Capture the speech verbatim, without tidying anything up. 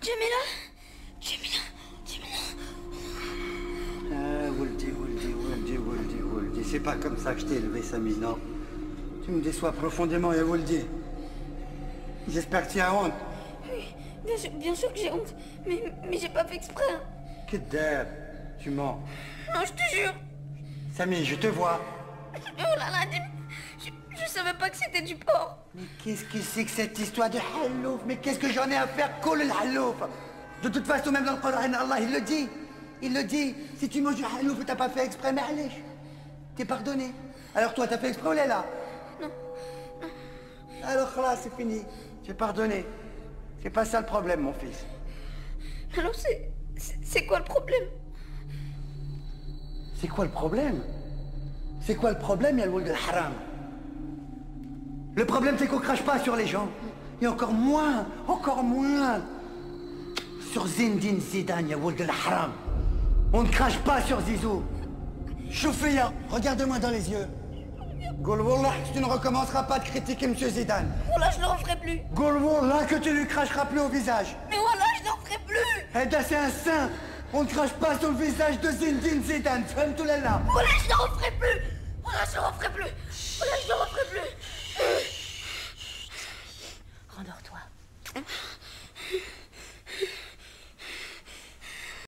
Djamila Djamila Djamila Ah, Woldi, Woldi, Woldi, Woldi, Woldi. C'est pas comme ça que je t'ai élevé, Samy, non. Tu me déçois profondément, ya Woldi. J'espère que tu as honte. Oui, bien sûr, bien sûr que j'ai honte. Mais, mais j'ai pas fait exprès. Hein. Kedab, tu mens. Non, je te jure. Samy, je te vois. Oh là là, Dim, je, je savais pas que c'était du porc. Mais qu'est-ce que c'est que cette histoire de halouf? Mais qu'est-ce que j'en ai à faire? Colle le halouf. De toute façon, même dans le Coran, Allah, il le dit. Il le dit. Si tu manges du halouf et t'as pas fait exprès, mais allez, t'es pardonné. Alors toi, t'as fait exprès ou là là? Non. Alors là, c'est fini. J'ai pardonné. C'est pas ça le problème, mon fils. Alors c'est... c'est quoi le problème? C'est quoi le problème? C'est quoi le problème, ya le de haram? Le problème, c'est qu'on crache pas sur les gens. Et encore moins, encore moins sur Zinedine Zidane, ya de haram. On ne crache pas sur Zizou. Choufia, regarde-moi dans les yeux. Goul Wallah, tu ne recommenceras pas de critiquer M. Zidane. Wallah, je ne le referai plus. Goul Wallah, que tu lui cracheras plus au visage. Mais Wallah, je ne le referai plus. Eda, c'est un saint. On ne crache pas sur le visage de Zinedine Zidane. Femme tout là. Wallah, je ne le referai plus. Wallah, je ne le referai plus.